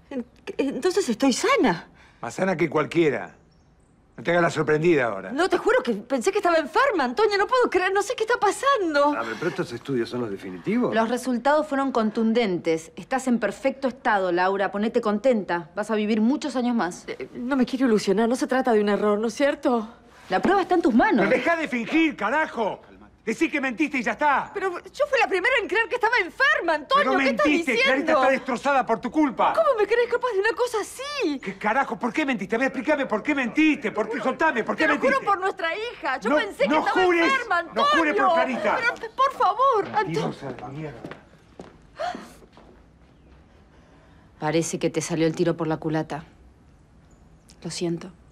Entonces estoy sana. Más sana que cualquiera. No te hagas la sorprendida ahora. No, te juro que pensé que estaba enferma, Antonia. No puedo creer, no sé qué está pasando. A ver, ¿pero estos estudios son los definitivos? Los resultados fueron contundentes. Estás en perfecto estado, Laura. Ponete contenta. Vas a vivir muchos años más. No me quiero ilusionar. No se trata de un error, ¿no es cierto? La prueba está en tus manos. ¡Pero dejá de fingir, carajo! Decí que mentiste y ya está. Pero yo fui la primera en creer que estaba enferma, Antonio. Pero ¿Qué estás mentiste, diciendo? Clarita está destrozada por tu culpa. ¿Cómo me crees capaz de una cosa así? ¿Qué carajo? ¿Por qué mentiste? A ver, explícame por qué mentiste. ¿Por qué? Contame, ¿por qué Te lo mentiste? juro por nuestra hija. Yo No, pensé que no estaba jures, enferma, no Antonio. jures por Clarita. Pero, por favor, Antonio. Dios a la mierda. Parece que te salió el tiro por la culata. Lo siento.